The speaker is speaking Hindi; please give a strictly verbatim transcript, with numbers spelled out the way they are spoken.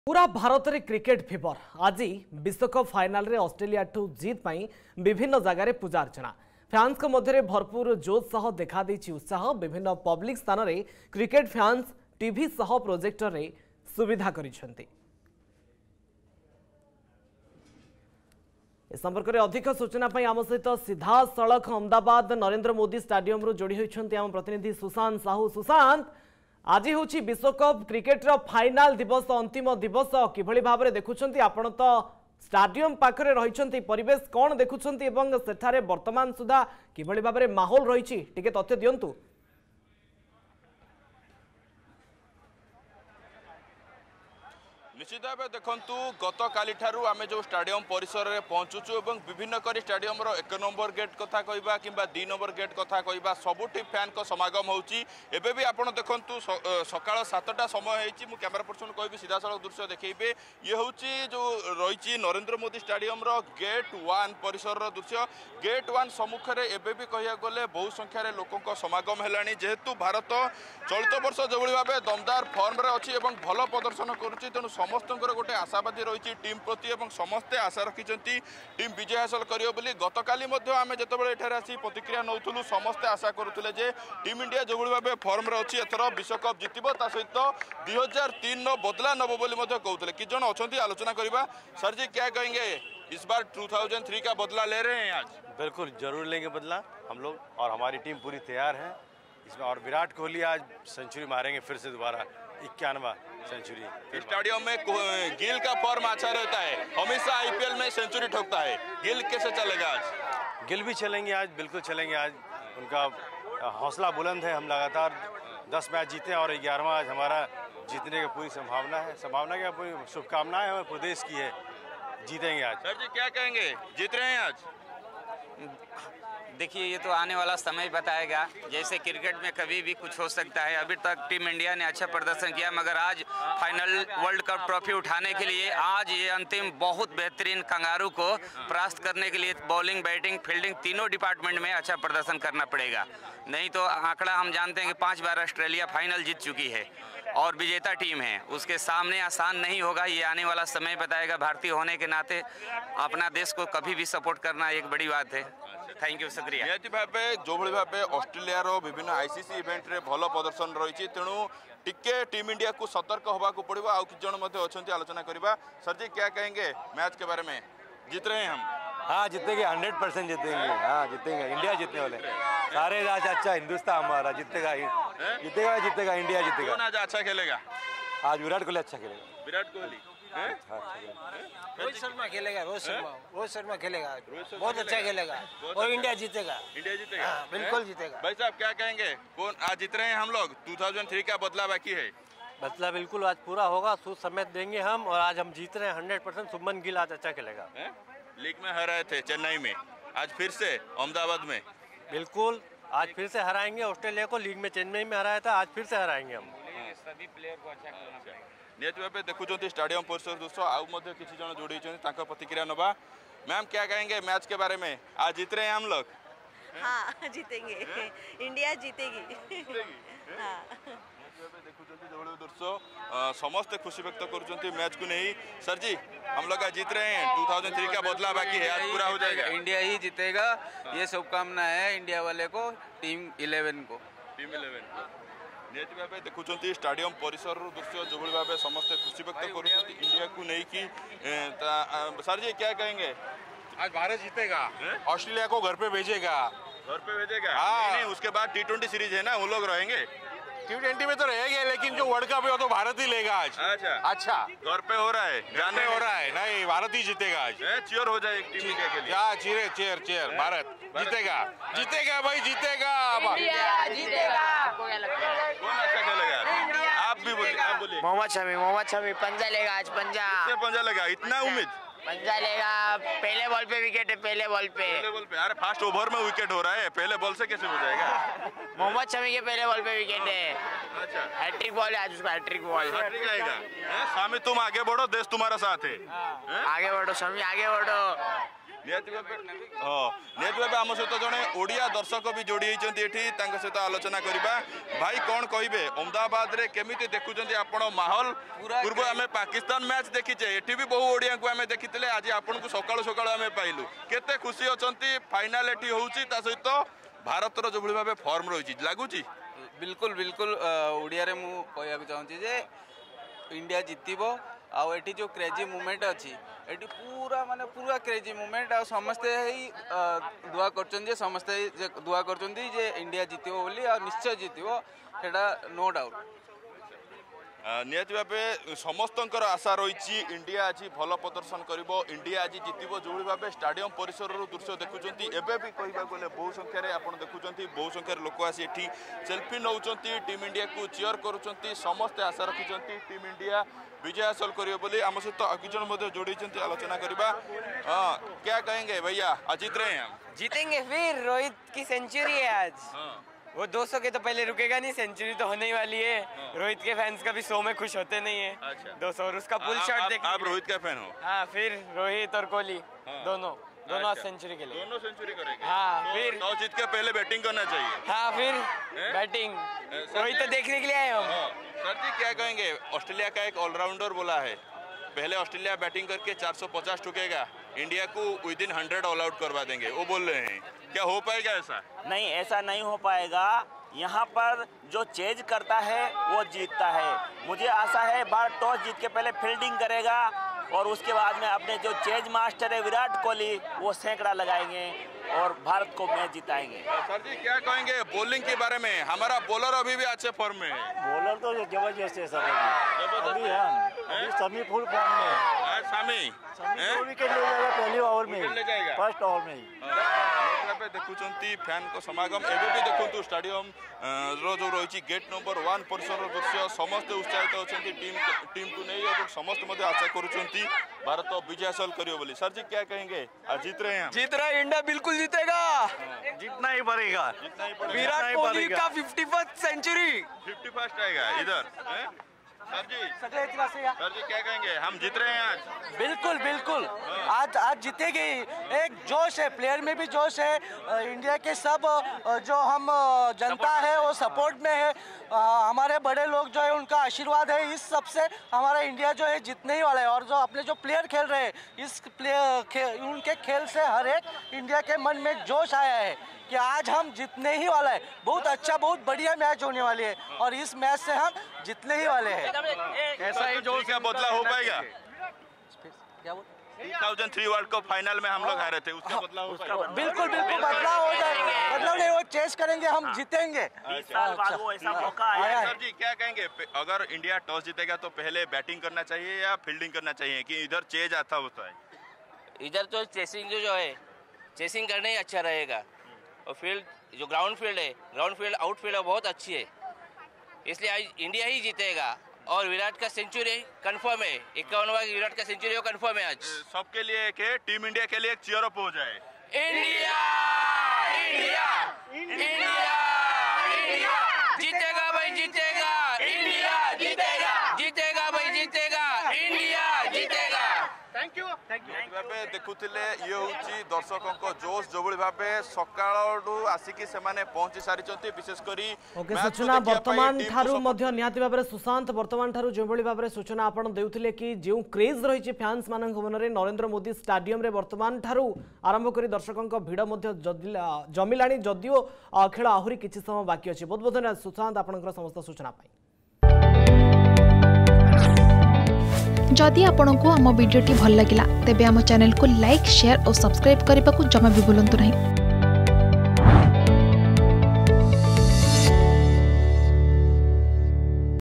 पूरा भारत में क्रिकेट फीवर आज विश्वकप फाइनाल रे ऑस्ट्रेलिया ठू जीत पाई विभिन्न जगार पूजा अर्चना फैंस को मध्य भरपूर जोश सह देखा देछि उत्साह। विभिन्न पब्लिक स्थान रे क्रिकेट फैंस टीवी सह प्रोजेक्टर रे सुविधा करिसेंती। इस संपर्क में अधिक सूचना पाई आम सहित सीधा सड़क अहमदाबाद नरेंद्र मोदी स्टाडियम रु जोड़ी होइछंती आम प्रतिनिधि सुशांत साहू। सुशांत, आज हूँ विश्वकप क्रिकेट फाइनाल दिवस अंतिम दिवस किभली भाव में देखुंट आपण तो स्टाडियम पाखरे रही परिवेश कौन देखुंट एवं सेठारे वर्तमान सुधा किभली भाव में माहौल रही तथ्य दिंतु। निश्चित भाव देखु गत काली ठारू आमे जो स्टाडियम परिसर में पहुंचुचु और विभिन्न करी स्टाडियम रो एक नंबर गेट कथा कहबा किंबा दो नंबर गेट कथा कहबा सबुठी फैन को समागम होउची। एबे भी आपण देखंतु सकाळ सातटा समय हेची मु कैमरा पर्सन कहबी सीधा सड़क दृश्य देखैबे। ये होउची जो रहिची नरेंद्र मोदी स्टाडियम रो गेट वन परिसर रो दृश्य। गेट वन सम्मुख रे एबे भी कहिया गले बहु संख्या रे लोकन को समागम हेलानी जेहेतु भारत चलित वर्ष जोबळी भाबे दमदार फॉर्म रे अछि एवं भलो प्रदर्शन करूची तेनु समस्त गोटे आशावादी रही टीम प्रति और समस्ते आशा रखिंट टीम विजय हासिल करियो बोली। गतकाली आम जिते आसी प्रतिक्रिया नौलु समस्ते आशा करुले जे टीम इंडिया जो भाव फॉर्म रे अच्छी एथर विश्वकप जितब ता सहित दुई हजार तीन बदला नब बोली कहते कि जन अच्छा आलोचना करवा। सर जी क्या कहेंगे इस बार टू थाउजेंड थ्री का बदला ले रहे हैं आज? बिल्कुल जरूर लेंगे बदला हम लोग और हमारी टीम पूरी तैयार है इसमें। और विराट कोहली आज सेंचुरी मारेंगे फिर से दोबारा इक्यानवा सेंचुरी। स्टेडियम में गिल का फॉर्म अच्छा रहता है, हमेशा आईपीएल में सेंचुरी ठोकता है। गिल कैसे चलेगा आज? गिल भी चलेंगे आज, बिल्कुल चलेंगे आज। उनका हौसला बुलंद है। हम लगातार दस मैच जीते और ग्यारहवां आज हमारा जीतने की पूरी संभावना है। संभावना क्या, पूरी शुभकामनाएं हमें प्रदेश की है, जीतेंगे आज। सर जी क्या कहेंगे, जीत रहे हैं आज? देखिए ये तो आने वाला समय बताएगा। जैसे क्रिकेट में कभी भी कुछ हो सकता है। अभी तक टीम इंडिया ने अच्छा प्रदर्शन किया मगर आज फाइनल वर्ल्ड कप ट्रॉफी उठाने के लिए आज ये अंतिम बहुत बेहतरीन कंगारू को परास्त करने के लिए बॉलिंग बैटिंग फील्डिंग तीनों डिपार्टमेंट में अच्छा प्रदर्शन करना पड़ेगा। नहीं तो आंकड़ा हम जानते हैं कि पाँच बार ऑस्ट्रेलिया फाइनल जीत चुकी है और विजेता टीम है, उसके सामने आसान नहीं होगा। ये आने वाला समय बताएगा। भारतीय होने के नाते अपना देश को कभी भी सपोर्ट करना एक बड़ी बात है। थैंक यू, शुक्रिया। निहती भावे जो भाव ऑस्ट्रेलिया विभिन्न आईसीसी इवेंट रे भल प्रदर्शन रही तेणु टिके टीम इंडिया को सतर्क होगा पड़ो। आउ कि जन अच्छा आलोचना करवा। सर जी क्या कहेंगे मैच के बारे में? जीत रहे हैं हम? हाँ जीतेंगे, हंड्रेड परसेंट जीतेंगे। हाँ जीतेंगे, इंडिया जीतने वाले सारे आज। अच्छा हिंदुस्तान हमारा जीतेगा, जीतेगा जीतेगा इंडिया जीतेगा। कौन आज अच्छा खेलेगा? आज विराट कोहली अच्छा खेलेगा। विराट कोहली रोहित शर्मा खेलेगा। रोहित शर्मा रोहित शर्मा खेलेगा, बहुत अच्छा खेलेगा और इंडिया जीतेगा। इंडिया जीतेगा, हाँ, बिल्कुल जीतेगा। भाई साहब क्या कहेंगे, कौन आज जीत रहे हैं हम लोग? टू थाउजेंड थ्री का बदला बाकी है। बदला बिल्कुल आज पूरा होगा, सूद समेत देंगे हम और आज हम जीत रहे हैं हंड्रेड परसेंट। शुभमन गिल आज अच्छा खेलेगा। लीग में हराए थे चेन्नई में, आज फिर से अहमदाबाद में। बिल्कुल आज फिर से हराएंगे ऑस्ट्रेलिया को। लीग में चेन्नई में हराया था, आज फिर से हराएंगे हम। सभी प्लेयर को अच्छा करना। निहती भाव देखुं स्टाडियम परिसर दृश्य आउ किसी जन जोड़ी प्रतिक्रिया नवा। मैम क्या कहेंगे मैच के बारे में? आज जीत रहे हैं हम लोग? हाँ जीतेंगे, इंडिया जीतेगी। हाँ देखुं दृश्य समस्त खुशी व्यक्त कर मैच को नहीं। सर जी हम लोग आज जीत रहे हैं, टू थाउजेंड थ्री का बदला बाकी है, आज पूरा हो जाएगा। इंडिया ही जीतेगा, ये शुभकामना है इंडिया वाले को, टीम इलेवन को। टीम इलेवन को निहती भाव देखुं स्टाडियम परिसर दृश्य जो भाव समस्त खुशी व्यक्त कर इंडिया को नहीं कि। सर जी क्या कहेंगे? आज भारत जीतेगा, ऑस्ट्रेलिया को घर पे भेजेगा। घर पे भेजेगा? हाँ। नहीं, नहीं उसके बाद टी ट्वेंटी सीरीज है ना, वो लोग रहेंगे। टी ट्वेंटी में तो रहेंगे लेकिन जो वर्ल्ड कप है वो तो भारत ही लेगा आज। अच्छा अच्छा घर पे हो रहा है, जाने हो रहा है। नहीं, भारत ही जीतेगा आज। चियर हो जाए टीम इंडिया के लिए। क्या चीयर चेयर चेयर भारत जीतेगा, जीतेगा भाई जीतेगा। इंडिया जीतेगा। कौन अच्छा खेलेगा? आप भी बोलिए, आप बोलिए। मोहम्मद शमी मोहम्मद शमी पंजा लेगा आज। पंजा पंजा लेगा, इतना उम्मीद? पंजा लेगा, पहले बॉल पे विकेट है। पहले बॉल पे पहले बॉल पे अरे फास्ट ओवर में विकेट हो रहा है, पहले बॉल से कैसे हो जाएगा? मोहम्मद शमी के पहले बॉल पे विकेट है। अच्छा हैट्रिक बॉल है आज उसका, हैट्रिक बॉल। हैट्रिक आएगा। शामी तुम आगे बढ़ो, देश तुम्हारा साथ है। आगे बढ़ो शमी, आगे बढ़ो। नियति भाबे हां नियति भाबे आम सहित जने ओडिया दर्शक भी जोड़ी होइचंती एठी तांग सहित आलोचना करबा भाई कोन कहिबे अहमदाबाद रे केमिति देखुचंती आपण माहौल पूर्व हमें पाकिस्तान मैच देखिचे एठी भी बहु ओडिया को हमें देखितले आज आपण को सकाळ सकाळ हमें पाइलु केते खुशी अछंती फाइनल एठी होउची ता सहित भारत रो जो भली भाबे फॉर्म रहिची लागुची बिल्कुल बिल्कुल ओडिया रे मु कहया चाहूची जे इंडिया जितिबो आ एठी जो क्रेजी मूवमेंट अच्छी एठी पूरा माने पूरा क्रेजी मूवमेंट आ समस्ते ही दुआ करछन जे समस्ते दुआ करछन जे इंडिया जितिबो बोली आ निश्चय जितिबो सेटा नो डाउट नियति भावे समस्तंकर आशा रही इंडिया आज भल प्रदर्शन करिबो इंडिया आज जितिबो जोड़ी भावे स्टाडियम परिसर दृश्य देखुचंती एबे भी कहबा गले बहु संख्या रे आपण देखुचंती बहु संख्या रे लोक आसी एठी सेल्फी नउचंती टीम इंडिया को चीयर करूचंती समस्त आशा रखिचंती टीम इंडिया विजय हासिल करियो बोली आम सहित अकिजन मध्ये जोड़ी आलोचना करबा हां क्या कहेंगे भैया आज जीत रहे हैं हम जीतेंगे फिर रोहित की सेंचुरी है आज वो दो सौ के तो पहले रुकेगा नहीं सेंचुरी तो होने ही वाली है रोहित के फैंस कभी सौ में खुश होते नहीं है अच्छा। दो सौ और उसका पुल शॉट देखिए आप रोहित का फैन हो हाँ फिर रोहित और कोहली दोनों दोनों आज सेंचुरी के लिए दोनों सेंचुरी करेंगे हाँ तो फिर टॉस जीत के पहले बैटिंग करना चाहिए हाँ फिर बैटिंग रोहित तो देखने के लिए आए हम सर जी क्या कहेंगे ऑस्ट्रेलिया का एक ऑलराउंडर बोला है पहले ऑस्ट्रेलिया बैटिंग करके चार सौ पचास ठुकेगा इंडिया को within hundred all out करवा देंगे वो बोल रहे हैं क्या हो पाएगा ऐसा नहीं ऐसा नहीं हो पाएगा यहाँ पर जो चेज करता है वो जीतता है मुझे आशा है भारत टॉस जीत के पहले फील्डिंग करेगा और उसके बाद में अपने जो चेज मास्टर है विराट कोहली वो सैकड़ा लगाएंगे और भारत को मैच जिताएंगे। सर जी क्या कहेंगे बॉलिंग के बारे में हमारा बॉलर अभी भी अच्छे फॉर्म में है बॉलर तो जबरदस्त है सब अभी अभी समी फुल फॉर्म में है सामी दो विकेट ले जाएगा पहले ओवर में फर्स्ट ओवर में देखुंती फैन को समागम एवं भी देखु स्टाडियम रो जो रही गेट नंबर वन परिसर दृश्य समस्त उत्साहित अच्छा टीम टीम को नहीं और समस्त आशा करुँच भारत विजय हासिल करियो बोली। सर जी क्या कहेंगे आज जीत रहे हैं जीत रहे हैं इंडिया बिल्कुल जीतेगा जीतना ही पड़ेगा विराट कोहली का fifty first century fifty first आएगा इधर सर जी सर जी क्या कहेंगे हम जीत रहे हैं आज बिल्कुल बिल्कुल आज आज जीतेंगे एक जोश है प्लेयर में भी जोश है इंडिया के सब जो हम जनता है वो सपोर्ट में है हमारे बड़े लोग जो है उनका आशीर्वाद है इस सब से हमारा इंडिया जो है जीतने ही वाला है और जो अपने जो प्लेयर खेल रहे हैं इस प्लेयर खे, उनके खेल से हर एक इंडिया के मन में जोश आया है कि आज हम जीतने ही वाला है बहुत अच्छा बहुत बढ़िया मैच होने वाली है और इस मैच से हम जीतने ही वाले हैं ऐसा ही जोश क्या बदला हो पाएगा दो हज़ार तीन वर्ल्ड कप फाइनल में हम लोग हारे थे उसका बदलाव हो पाएगा बिल्कुल बिल्कुल बदलाव हो जाएगा बदलाव नहीं वो चेस करेंगे हम जीतेंगे सर जी क्या कहेंगे अगर इंडिया टॉस जीतेगा तो पहले बैटिंग करना चाहिए या फील्डिंग करना चाहिए कि इधर चेज आता होता है इधर तो चेसिंग जो जो है चेसिंग करना ही अच्छा रहेगा और फील्ड जो ग्राउंड फील्ड है ग्राउंड फील्ड आउटफील्ड बहुत अच्छी है इसलिए आज इंडिया ही जीतेगा और विराट का सेंचुरी कंफर्म है इक्यावनवा विराट का सेंचुरी वो कंफर्म है आज सबके लिए के टीम इंडिया के लिए एक चीयर अप हो जाए इंडिया इंडिया इंडिया इंडिया जीतेगा भाई जीतेगा इंडिया जीतेगा जीतेगा भाई जीतेगा इंडिया जीतेगा थैंक यू थैंक यू देखुले ये होची दर्शकों को जोश जो भाबे सकाळडू आसिकी से माने पहुंची सारी चंती विशेष करी ओके सूचना वर्तमान थारु मध्य निहाती भाबरे सुशांत वर्तमान थारु जो बळी भाबरे सूचना आपण देउथिले कि जे क्रेज रहिछि फैंस मानक मनरे नरेंद्र मोदी स्टेडियम रे वर्तमान थारु आरंभ करी दर्शकों को भीड़ मध्य जमिलाणी जदियो खेल आहुरी किछि समय बाकी अछि बहुत बहुत धन्यवाद सुशांत आपनकर समस्त सूचना पाई जदि आपंक आम भिडी भल लगा तेब आम चैनल को लाइक शेयर और सब्सक्राइब करने को जमा भी भूलु नहीं।